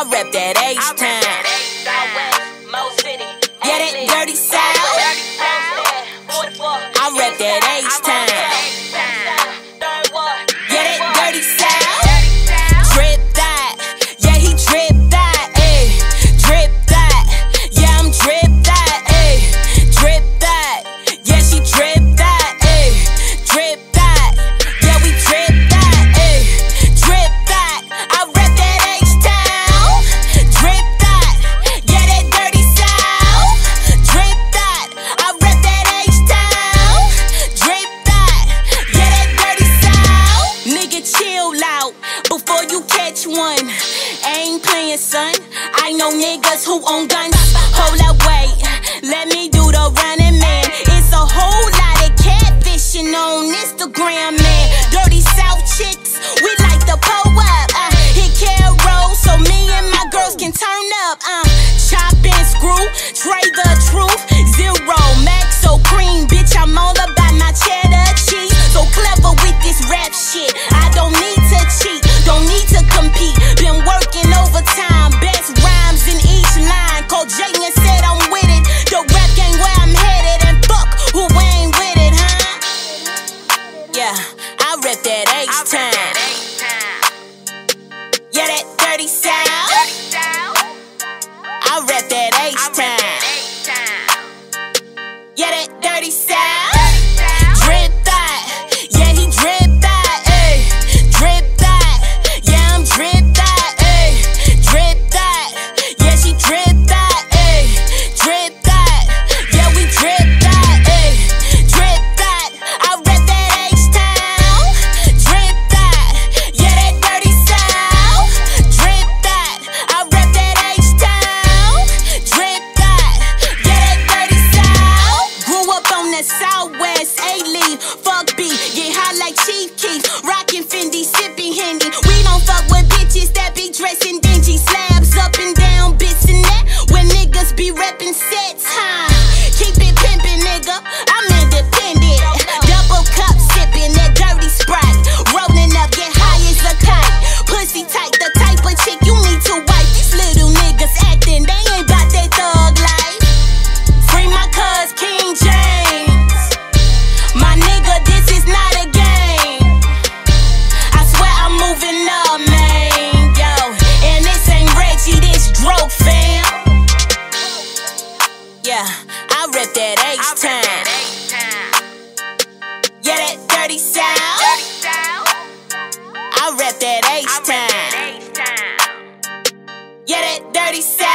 rep that H-Town. Yeah, that dirty South. I rep that H-Town. Yeah, that dirty South. Drip that. Yeah, he drip that. Ayy, drip that. Yeah, I'm drip that. Ayy, drip that. Yeah, she drip that. Ayy, drip that. Yeah, we drip that. Ayy, drip that. I rep that H-Town. Drip that. Yeah, that dirty South. Drip that. I rep that H-Town. Drip that. Yeah, that dirty South. Nigga, chill out before you catch one. Ain't playing, son. I know niggas who own guns. Hold up, wait. Let me do the running, man. It's a whole lot of catfishing on Instagram, man. Dirty South chicks, we like to pull up. Hit Caro so me and my girls can turn up. Chop and screw, trade the truth. Zero, max, so cream. Bitch, I'm all about my cheddar cheese. So clever with this rap shit. I don't need to cheat, don't need to compete. Been working overtime, best rhymes in each line. Called Jay and said I'm with it. The rap gang where I'm headed, and fuck who ain't with it, huh? Yeah, I rep that H-Town. Yeah, that dirty South. I rep that H-Town. Yeah, that dirty South. Drip that. Yeah, he drip that. Ayy, drip that. Yeah, I'm drip that. Ayy, drip that. Yeah, she drip that. Ayy, drip that. Yeah, we drip that. Ayy, drip that. I rep that H-Town. Drip that. Yeah, that dirty South. Drip that. I rep that H-Town. Drip that. Yeah, that dirty South. Grew up on the Southwest, A-Leave, fuck B, get high like Chief Keef, rockin' Fendi, sippin' Hendy. We don't fuck with bitches that be dressin' dingy, slabs up and down, bits and that. When niggas be reppin' sets, huh? Keep it pimpin', nigga. I'm independent. Double cup sippin' that dirty Sprite, rollin' up, get high as a kite. Pussy tight, the type of chick you need to wipe. These little niggas actin', they ain't bout that thug life. Free my cuz King James. My nigga, this is not a game. I swear I'm moving up, man, yo. And this ain't Reggie, this Droke, fam. Yeah, I rep that H-Town. Yeah, that dirty South. I rep that H-Town. Yeah, that dirty South.